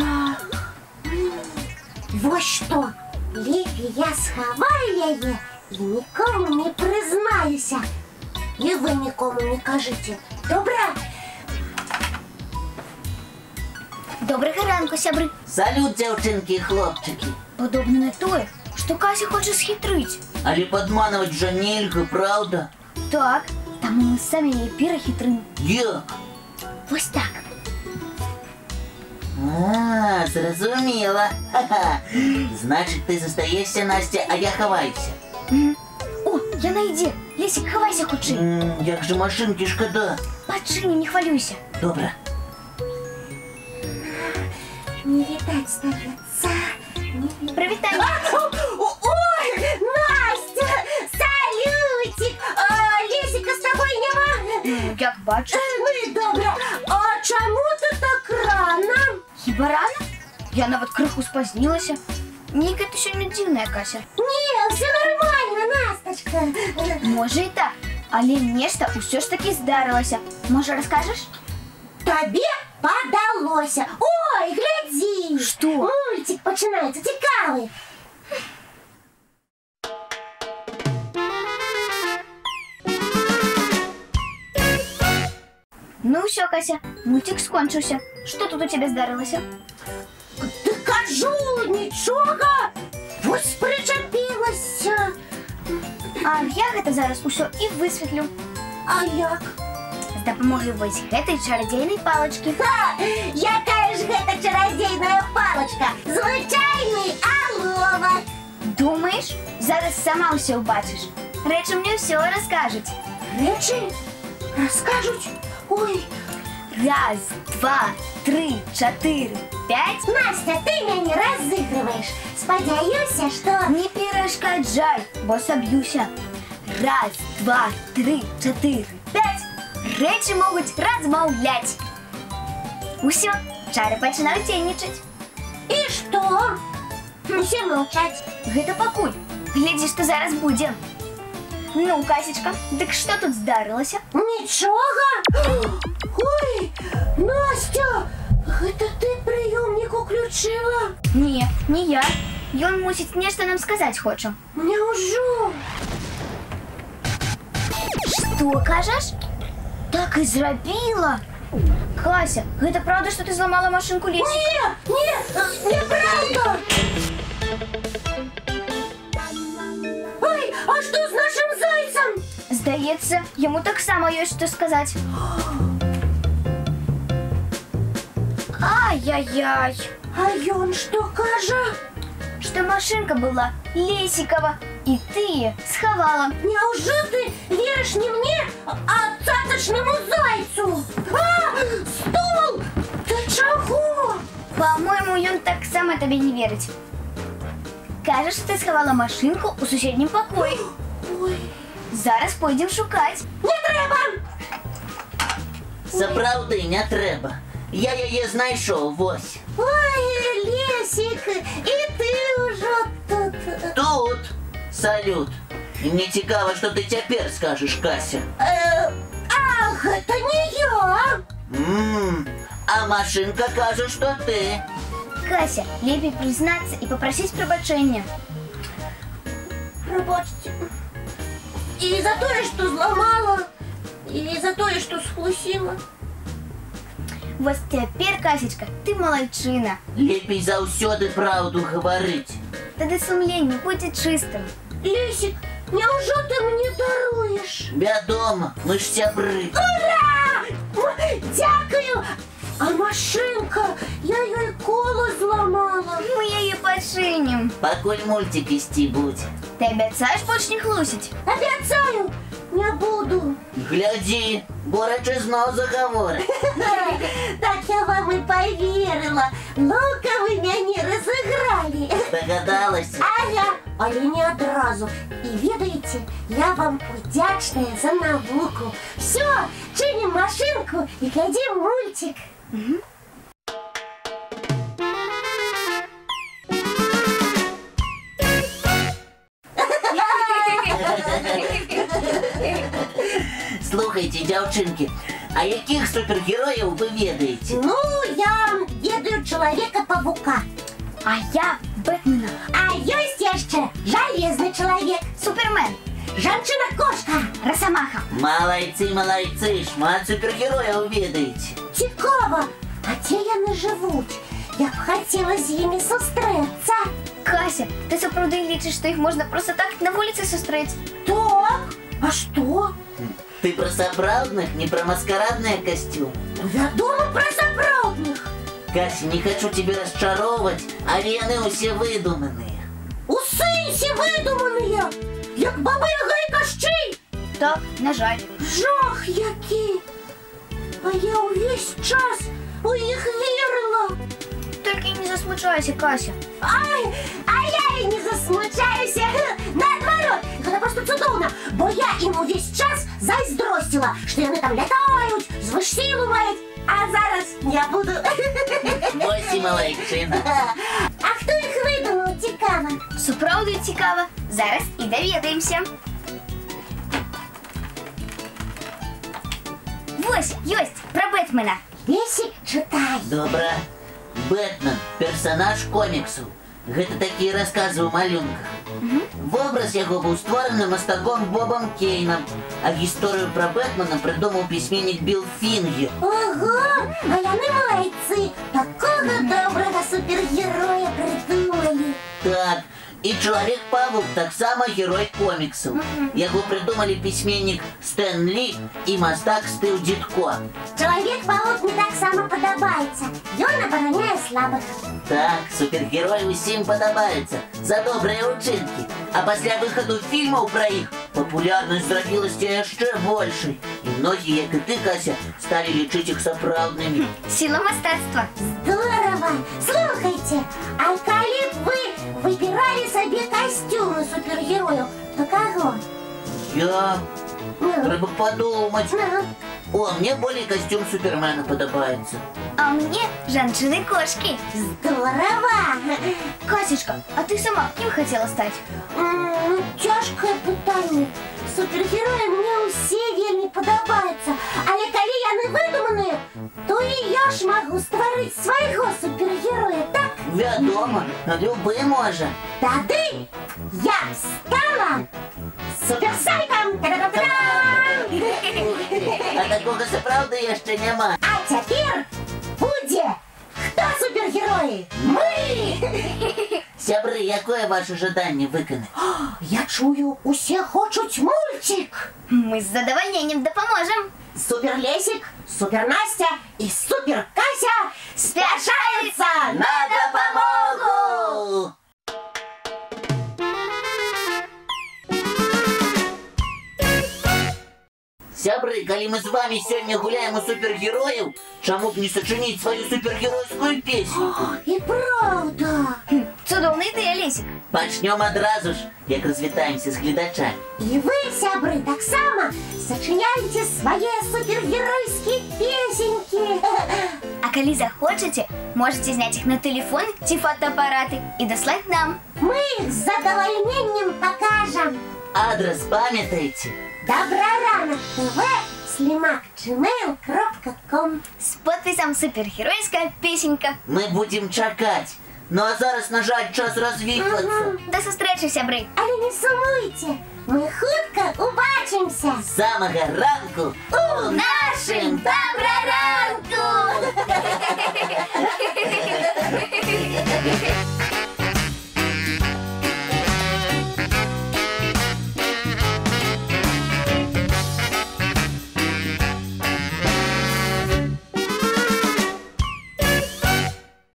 Так. Вот что. Лепей я сховаю яе и никому не признаюся. И вы никому не кажите. Добра? Доброго ранку, сябры. Салют, дзяўчынкі і хлопчыкі. Подобно на тое, что Кася хочет схитрить. Але падманваць жа нельга, правда? Так, таму мы самі яе перахітрым. Як? Вось так. А, зразумела. Ха-ха. Значит, ты застаешься, Настя, а я хаваюся. О, яна ідзе. Лесик, хавайся хутчэй. Як же машинки шкода. Пачыні, не хвалюйся. Добра. Не видать становится. Прывітанне. Ой, Настя! Салютик! Лесика с тобой нема? Як бачиш. Ну и добра. А чому ты так рано? Хіба рано? Я нават крыху спазнілася. Нейка ты сёння дзіўная, Кася. Не, все нормально, Насточка. Можа і так, але нешта ўсё ж таки здарылася. Можа, раскажаш? Тебе подалося. Ой, гляди. Что? Мультик починается, цікавый. Ну ўсё, Кася, мультик скончыўся. Што тут у цябе здарылася? Ты кажу, нічога. Вось причепилася. А я гэта зараз усё і высветлю. А як? З дапамогай вось гэтай чарадзейнай палачкі. Ха! Якая ж гэта чародейная палочка? Звычайный аловак. Думаеш, зараз сама ўсё ўбачыш. Рэчы мне ўсё раскажуць. Речи расскажут. Ой, Раз, два, три, чатыры, пять. Настя, ты меня не разыгрываешь. Спадзяюся, что... Не перашкаджай, бо саб'юся. Раз, два, три, чатыры, пять. Рэчы могуць размаўляць. Усё, чары пачынаюць дзейнічаць. И что? Все молчать. Гэта пакуль. Глядзі, што зараз будзе. Ну, Касечка, дык што тут здарылася? Ничего? Ой, Настя, это ты приемник уключила? Не, не я. Ён мусіць нешта нам сказаць хоча. Няўжо? Што кажаш? Так і зрабіла. Кася, гэта правда, што ты зламала машынку Лесіка? Неправда! Ой, а что с нашим зайцем? Здаецца, яму таксама ёсць што сказаць. Ай-яй-яй. А ён что кажа? Што машынка была Лесікова, і ты схавала. Няўжо ты веришь не мне, а цацачнаму зайцу? А, стол! Ты чаго? Па-мойму, ён таксама табе не верыць. Кажа, што ты схавала машынку ў суседнім пакоі. Ой, Зараз пойдзем шукаць. не трэба! Сапраўды не трэба. Я яе знайшоў, вось. Ой, Лесик, и ты уже тут. Тут. Салют. І мне цікава, што ты цяпер скажаш, Кася. Ах, это не я! А машинка кажа, што ты. Кася, лепей признацца і папрасіць прабачэння. Пробачьте. И за то, что взломала, и за то, что схлусила. Вось цяпер, Касечка, ты малайчына. Лепей заўсёды праўду гаварыць. Тады сумленне будзе чыстым. Лесик, неужо ты мне даруешь? Вядома, мы ж сябры. Ура! Дякую! А машинка, я ей колу зломала. Мы яе пачынім. Пакуль мультик ісці будзе. Ты абяцаеш больш не хлусіць? Обещаю, не буду. Глядзі, Борачы зноў загаворыць. Так я вам и поверила. Ну-ка вы меня разыграли. Догадалася? Ага, але не одразу. И ведаете, я вам вдячная за науку. Все, чиним машинку и глядим мультик. Слухайте, дзяўчынкі, а якіх супергерояў вы ведаеце? Ну, я ведаю Чоловіка-павука. А я Бетмена. А ёсць яшчэ Жалезны чалавек, Супермен. Жанчына-кошка. Росомаха. Малайцы, шмат супергерояў ведаеце. Цікава, а дзе яны жывуць? Я б хацела з імі сустрэцца. Кася, ты сапраўды лічыш, што іх можна проста так на вуліцы сустрэць? Так, а што? Ты пра сапраўдных, не пра маскарадныя касцюмы. Вядома пра сапраўдных. Кася, не хочу тебе расчароўваць, але яны ўсе выдуманыя. У сэнсе выдуманыя, як Баба-Яга і Кашчэй. Так, на жаль. Жах які! А я ўвесь час у іх верыла. Толькі не засмучайся, Кася. Ай, а я і не засмучаюся. Наадварот, гэта проста цудоўна, бо я ім увесь час зайздросціла, што яны там лятаюць, звышсілу маюць, а зараз не буду. Вось і малайчына. А хто іх выдумаў, цікава? Сапраўды цікава. Зараз і даведаемся. Вось, ёсць, пра Бэтмена. Лесік, чытай. Добра. Бэтмен – персонаж коміксу. Гэта такія расказы ў малюнках. Вобраз яго быў створаны мастаком Бобом Кейнам, а гісторыю пра Бэтмена прыдумаў пісьменнік Білл Фінгер. Ого, а яны малайцы. Такога добрага супергероя придумали. Так, і Чалавек-павук таксама герой коміксаў. Яго прыдумалі пісьменнік Стэн Лі і мастак Стыў Дзітко. Чалавек-павук мне таксама падабаецца. Ён абараняе слабых. Так, супергерой усім падабаецца за добрыя ўчынкі. А пасля выхаду фільмаў пра іх папулярнасць зрабілася яшчэ большай. І многія, як і ты, Кася, сталі лічыць іх сапраўднымі. Сіла мастацтва. Здорово! Слухайте, а калі б вы выбирали себе костюмы супергероев, то кого? Я... Трэба падумаць. Ну, О, мне болей костюм Супермена падабаецца. А мне жанчыны-кошки. здорово! Касечка, а ты сама кем хотела стать? Тяжкое пытанне. Супергерои мне усе вельмі падабаюцца. Але калі яны выдуманыя, то і я ж магу стварыць свайго супергероя, так? Вядома, любы можа. Тады я стала суперсайком! А такога сапраўды яшчэ няма. А цяпер будзе хто супергероі? Мы! Сябры, якое ваше жаданне выканаць? Я чую, усе хочуць мульцік. Мы с задовольнением допоможем. Суперлесик, Супернастя и Суперкася спяшаюцца На дапамогу! Сябры, калі мы з вами сёння гуляем у супергерояў, чаму б не сачыніць сваю супергеройскую песеньку? І праўда. Цудоўная ідэя, Лесик. Пачнём адразу ж, як развітаемся з гледачамі. І вы, сябры, таксама сачыняйце свае супергеройскія песенькі. А калі захочаце, можете зняць іх на телефон ці фотоапараты і даслаць нам. Мы іх з задавальненнем пакажам. Адрес памятаеце? Добраранок ТВ@gmail.com. С подписом «Супергеройская песенька». Мы будем чакаць. Ну а зараз, на жаль, час развітвацца. До сустрэчы, сябры. Але не сумуйце, мы хутка убачымся. З самага ранку У нашым добраранку!